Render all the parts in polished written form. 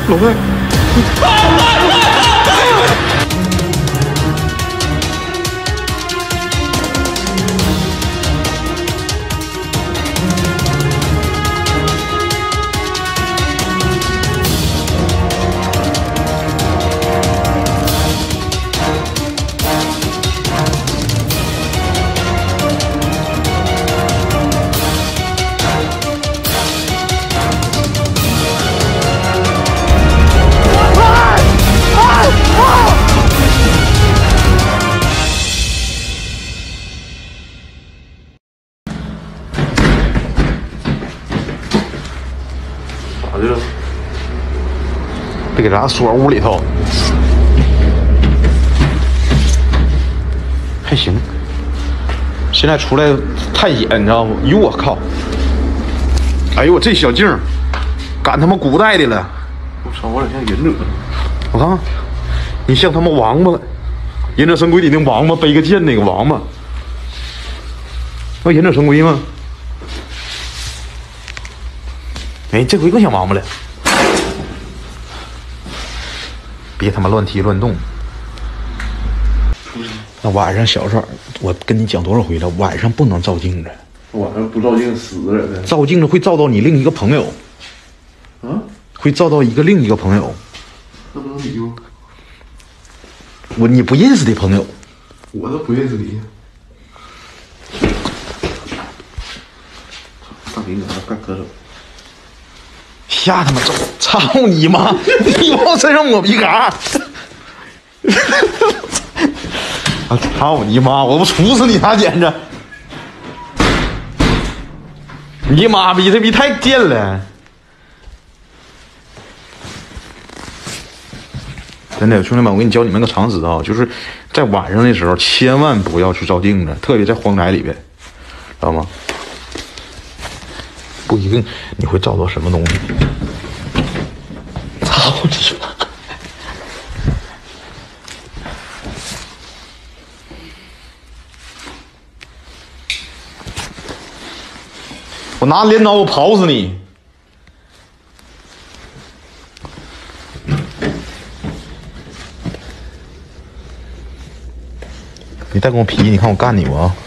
老外。别给咱锁屋里头，还行。现在出来探险，你知道不？哟，我靠！哎呦，我这小镜赶他妈古代的了。我操，我俩像忍者。我看看，你像他妈王八，忍者神龟里那王八背个剑那个王八，那忍者神龟吗？哎，这回更像王八了。别他妈乱踢乱动！那晚上小时候，我跟你讲多少回了，晚上不能照镜子。 晚上不照镜死人了。 照镜子会照到你另一个朋友。 啊？ 会照到另一个朋友。 那不能你吗？ 你不认识的朋友。 我都不认识你。大饼干干咳嗽。 瞎他妈走！操你妈！你往我身上抹鼻嘎！啊！操你妈！我不处死你他简直！你妈逼这逼太贱了！真的，兄弟们，我给你教你们个常识啊，就是在晚上的时候千万不要去照镜子，特别在荒宅里边，知道吗？不一定你会照到什么东西。操你妈！我拿镰刀我刨死你！你再跟我皮，你看我干你不啊？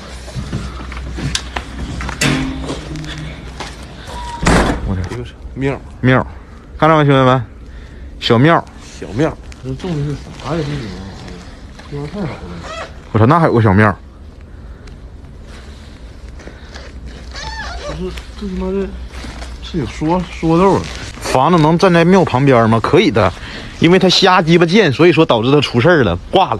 我这个是庙， 看到没，兄弟们？小庙， 小庙，这种的是啥呀？这地方太好了。 我操，那还有个小庙。 这他妈的，这有说道啊！ 房子能站在庙旁边吗？可以的，因为他瞎鸡巴建，所以说导致他出事儿了，挂了。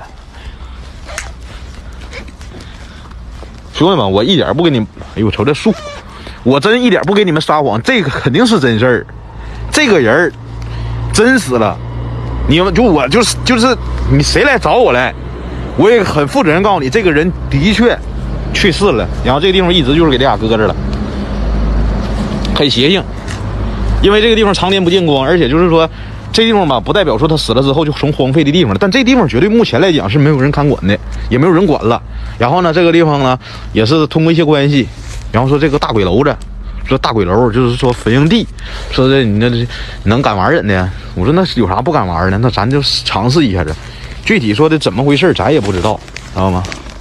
兄弟们，我一点不跟你们，哎呦，我瞅这树，我真一点不给你们撒谎，这个肯定是真事儿，这个人真死了。你们就是你谁来找我来，我也很负责任告诉你，这个人的确去世了，然后这个地方一直就是给这俩搁着了，很邪性。因为这个地方常年不见光，而且就是说这地方吧，不代表说他死了之后就成荒废的地方了，但这地方绝对目前来讲是没有人看管的，也没有人管了。然后呢，这个地方呢也是通过一些关系，然后说这个大鬼楼子，说大鬼楼就是说坟营地，说这你那能敢玩人的？我说那有啥不敢玩的？那咱就尝试一下子，具体说的怎么回事咱也不知道，知道吗？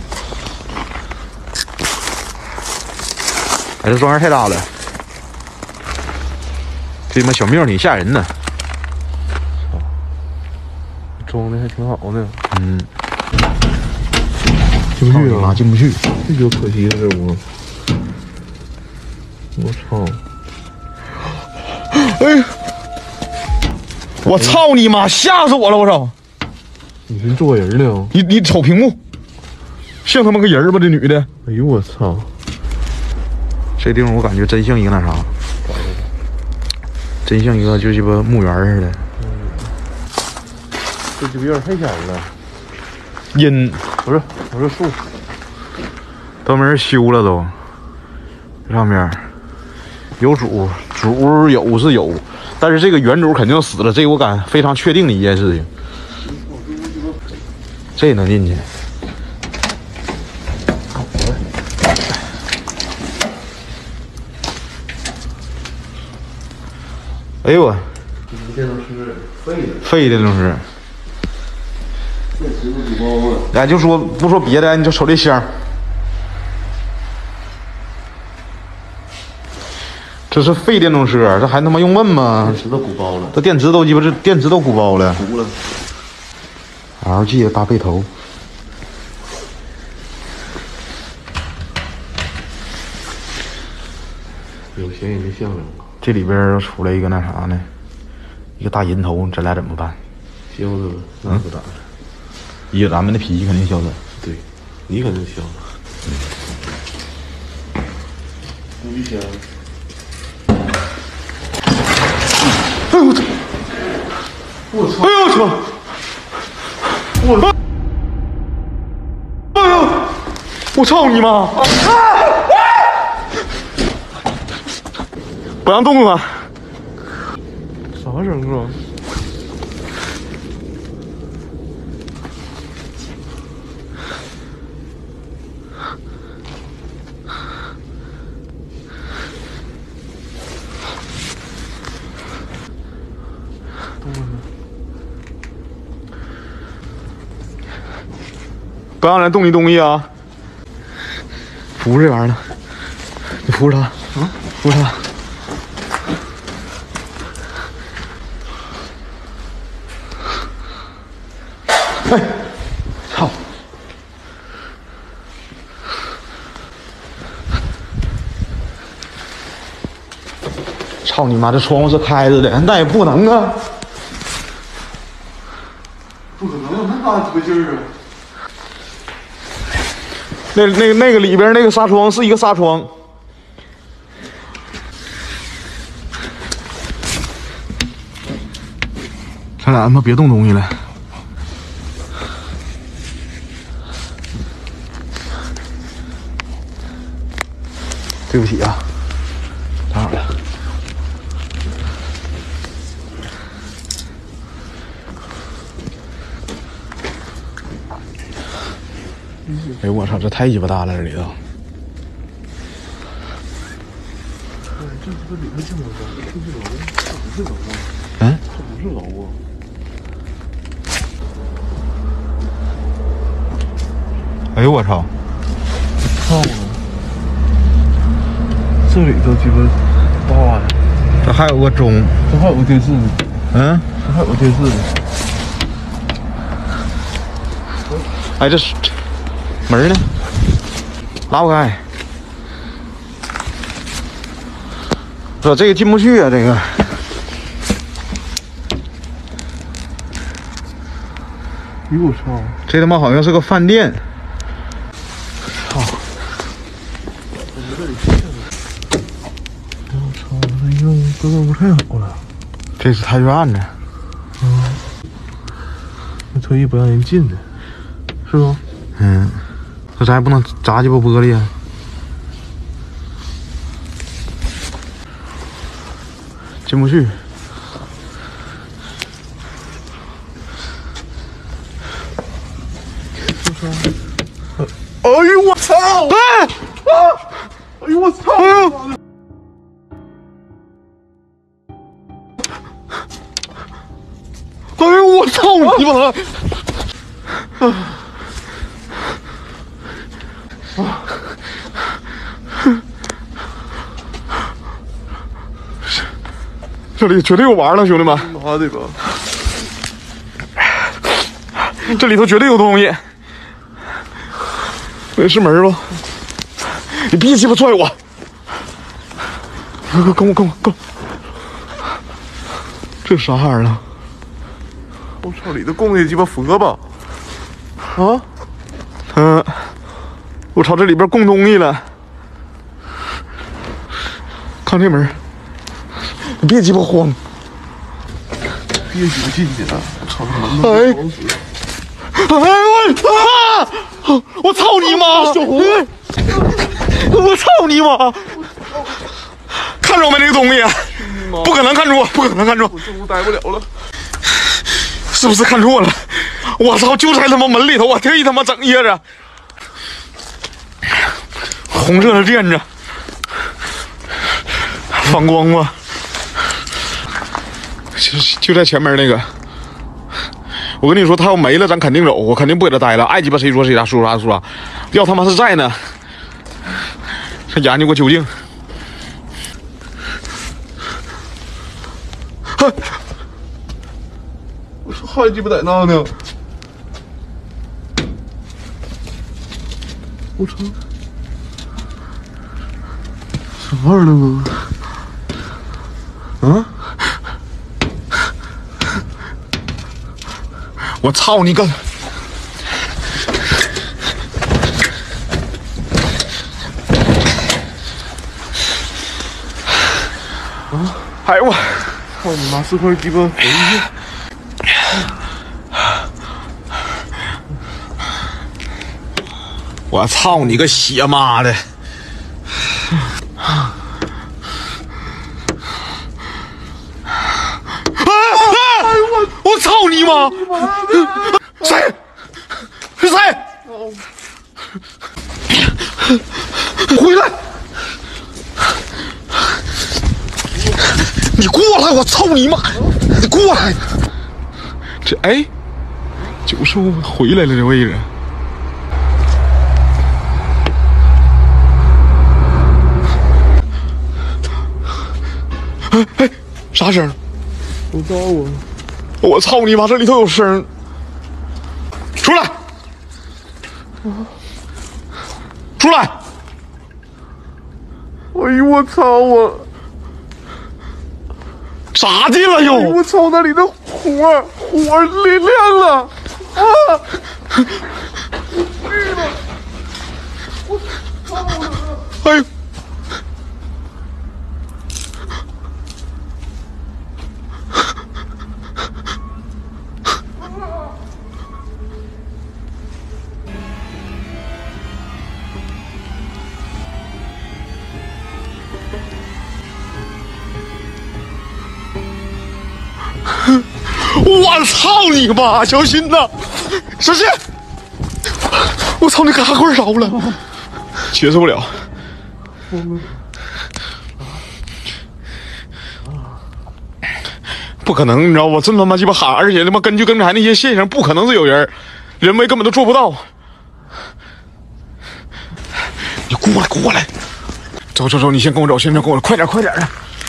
哎，这庄园太大了。这他妈小庙挺吓人的， 装的还挺好的。 嗯， 进不去啊！ 进不去， 这就可惜了，这屋。我操！ 哎，我操你妈！吓死我了！我操！ 你是做人呢？ 你瞅屏幕，像他妈个人吧？这女的。 哎呦我操！ 这地方我感觉真像一个那啥。真像一个就鸡巴墓园似的。 这鸡巴院太吓人了。 阴不是，我说树都没人修了都。这上面有主有是有，但是这个原主肯定死了，这个我敢非常确定的一件事情。这也能进去？哎呦我， 电动车废的， 废电动车。 电池都鼓包了。 咱就说不说别的，你就瞅这箱，这是废电动车，这还他妈用问吗？ 电池都鼓包了， 这电池都鸡巴这电池都鼓包了。 鼓了。 LG 的大背头， 有钱也没相声。 这里边出来一个那啥呢，一个大人头，咱俩怎么办？ 削的呗，那不咋的。 以咱们的脾气肯定消失。 对，你肯定削。不必削。 哎呦我操！ 我操！ 哎呦我操！哎呦！我操你妈！不让动啊！ 啥声啊？ 不让人动你东西啊！扶着这玩意儿呢，你扶着他，扶着他。哎，操！操你妈！这窗户是开着的，那也不能啊！ 不可能有那么大鸡巴劲儿啊！ 那个里边那个纱窗是一个纱窗。咱俩他妈别动东西了。对不起啊，打扰了。哎呦我操，这太鸡巴大了，这里头。 这不里头这么高，这是楼，这不是楼啊？ 嗯， 这不是楼啊？ 哎呦我操！ 操啊！这里头鸡巴大呀！ 这还有个钟， 这还有个电视呢。 嗯， 这还有个电视呢。 哎，这是门呢？拉不开。说这个进不去啊，这个。 哎呦我操！ 这他妈好像是个饭店。操！ 我操！这个格局不太好了。 这是太院呢。 那特意不让人进的，是不？ 嗯，那咱还不能砸鸡巴玻璃啊！进不去。 哎呦我操！ 哎！ 哎呦我操！ 哎呦！哎呦我操你妈！这里绝对有玩呢，兄弟们！ 妈的吧！ 这里头绝对有东西。这是门吧？你别鸡巴拽我！跟我！这啥玩意儿啊？ 我操，里头供的鸡巴佛吧？啊？ 嗯，我操，这里边供东西了。看这门，你别鸡巴慌。 别鸡巴进去了！我操，这门哎都死！ 哎我操你妈！小红，我操你妈！看着没这个东西？不可能看错，不可能看错！ 我这屋待不了了。 是不是看错了？我操，就在他妈门里头，我特意他妈整掖着，红色的垫子，反光吧。 就在前面那个。我跟你说，他要没了，咱肯定走，我肯定不给他待了。爱鸡巴谁说谁啥，说啥说啥。要他妈是在呢，他研究过究竟。 我说还鸡巴在那呢。我操！什么玩意儿呢？ 嗯？我操你个！哎呦我！ 操你妈！是块鸡巴肥肉！ 我操你个血妈的！我操你妈！谁？是谁？回来！你过来！我操你妈！你过来！这哎，就是我回来了这位置。哎，啥声？ 我招我！ 我操你妈！这里头有声！出来！出来！ 哎呦我操我！ 咋的了又？ 哎呦我操！那里的火亮了啊！绿了！我操了！ 哎呦！我操你妈！小心呐！小心！我操你嘎棍着了，接受不了。不可能，你知道不？这他妈鸡巴喊，而且他妈根据刚才那些现象，不可能是有人，人为根本都做不到。你过来！走，你先跟我走，先跟我快点的。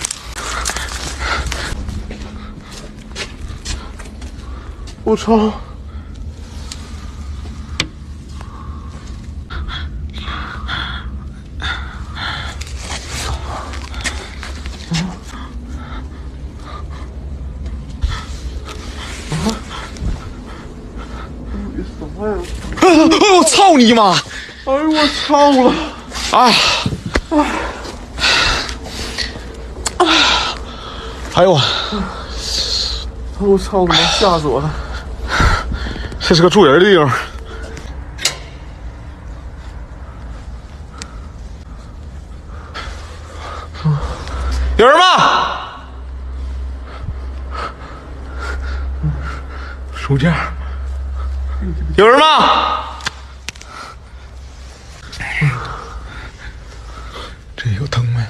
我操！ 我操你妈！ 哎呦我操了！ 哎呦我操他妈！吓死我了！ 这是个住人的地方。有人吗？书架。有人吗？这有灯没？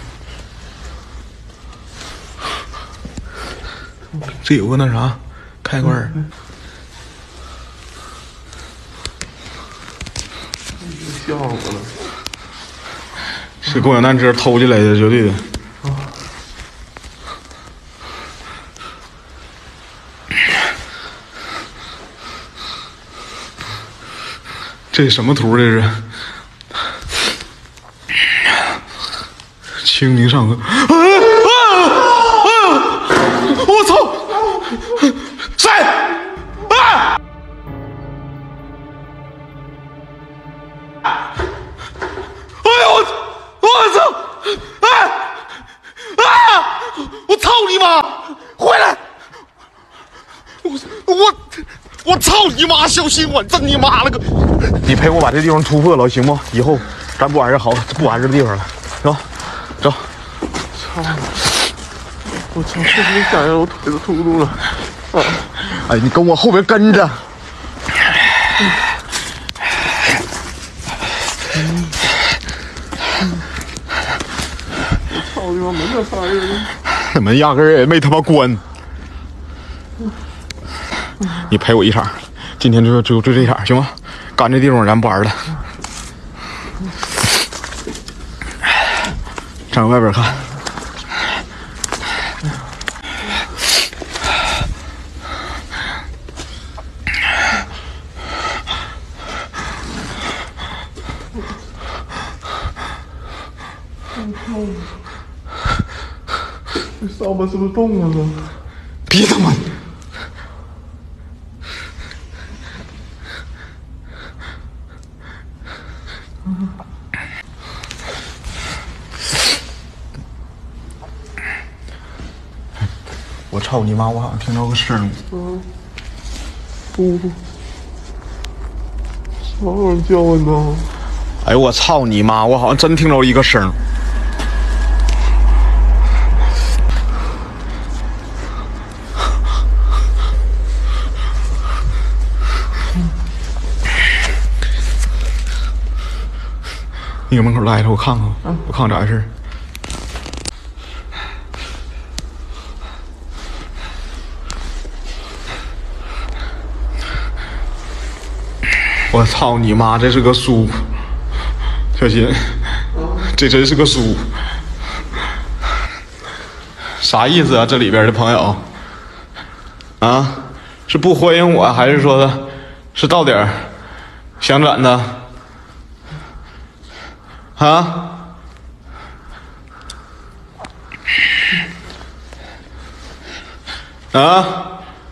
这有个那啥开关。 吓我了！ 是共享单车偷进来的，绝对的。这什么图？这是清明上河。我操！谁？啊！哎呦我操！我操你妈！回来！我操你妈！小心我真你妈了个！你陪我把这地方突破了行不？以后咱不玩这好，不玩这地方了，走。 操！我操！确实想让我腿都突突了。 哎，你跟我后边跟着。 操你妈！门咋开着呢？ 那门压根儿也没他妈关。 你陪我一场，今天就这场，行吗？干这地方咱不玩了，站外边看。 这扫把是不是动了呢？ 别他妈！我操你妈！我好像听到个声。 啥玩意儿叫唤呢？ 哎呦我操你妈！我好像真听着一个声。你搁门口待着，我看看，我看看咋回事。我操你妈！这是个书，小心，这真是个书，啥意思啊？这里边的朋友，啊，是不欢迎我，还是说是到点想转的？啊？啊？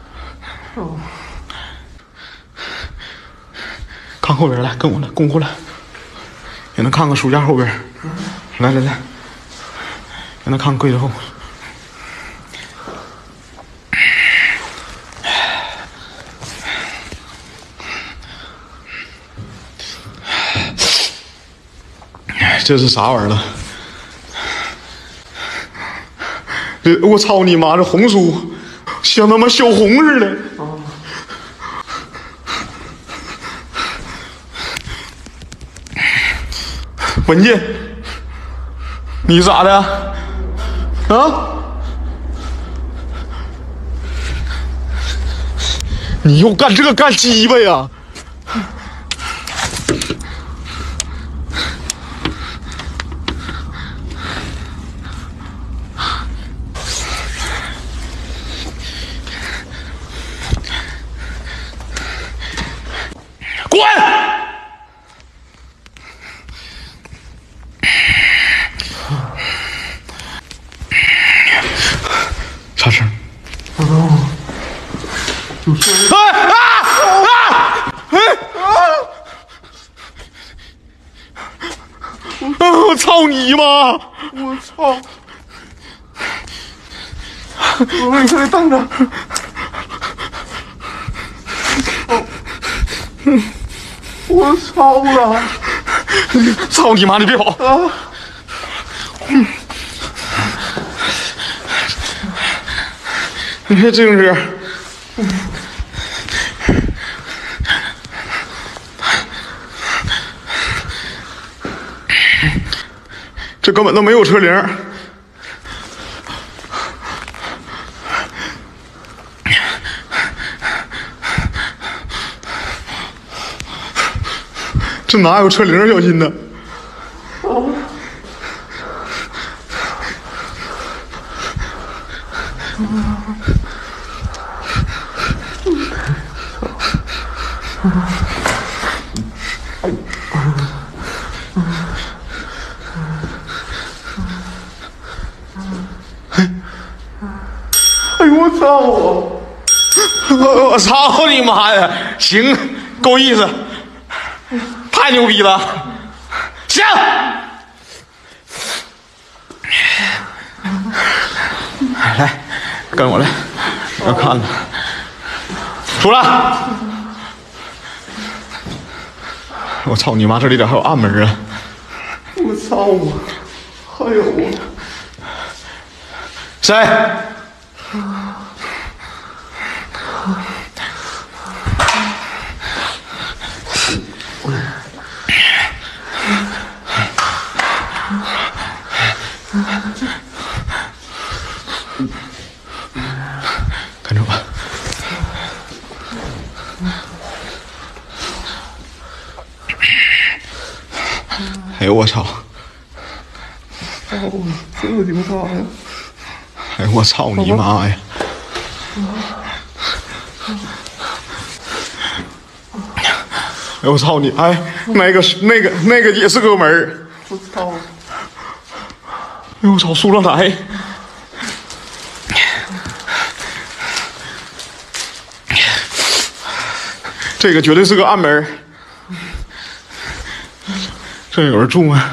看后边来，跟我来，跟我过来，给他看看书架后边，来来来，给他看柜子后。这是啥玩意儿了？这我操你妈！这红书像他妈小红似的。文件，你咋的？啊？你又干这干鸡巴呀？滚！啥声？ 不知道，有声。 我操你妈！ 我操！你快点等着！我操了！ 操你妈！你别跑！ 啊！ 你看这种事，这根本都没有车铃。这哪有车铃？小心呐！ 哎呦我操我！ 我操你妈呀！行，够意思，太牛逼了！行，来，跟我来，我看看，出来！我操你妈！这里咋还有暗门啊？ 我操我！还有我！ 谁？跟着我。 哎呦我操！ 哦，这个你们啥呀？ 哎呦我操你妈呀！哎呦我操你！哎，那个也是个门儿。 我操！ 哎呦我操，塑料台！这个绝对是个暗门。这有人住吗？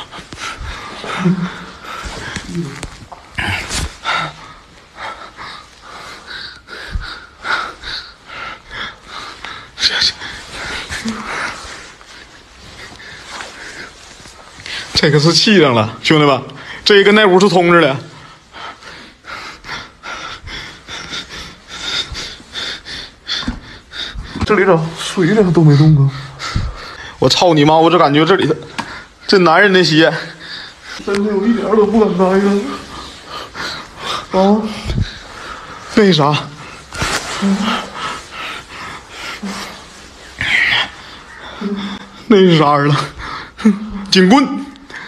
这个是气上了，兄弟们，这跟那屋是通着的。 这里咋水了都没动啊？ 我操你妈！我就感觉这里这男人的鞋， 真的我一点都不敢待了。啊， 那啥，那是啥人了？警棍。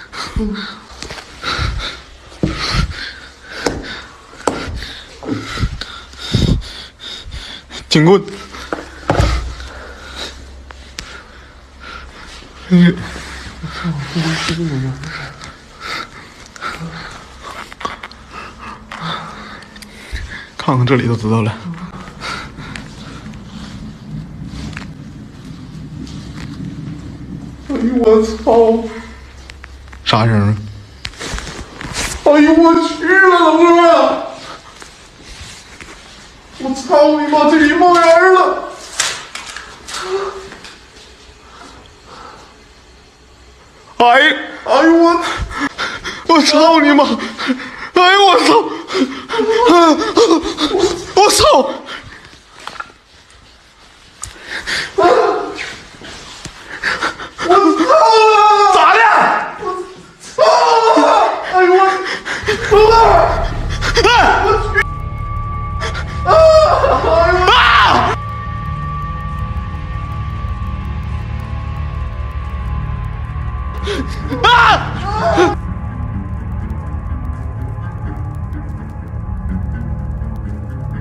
警棍。看看这里就知道了。 哎呦我操！ 啥声啊？ 哎呦我去了，老哥！我操你妈，这里冒烟了！哎呦我操你妈！哎呦我操！我操！我操！ 咋的？ 哎呦我！哎！我去！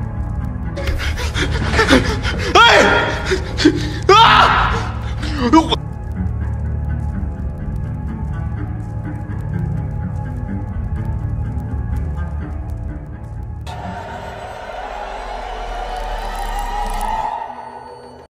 我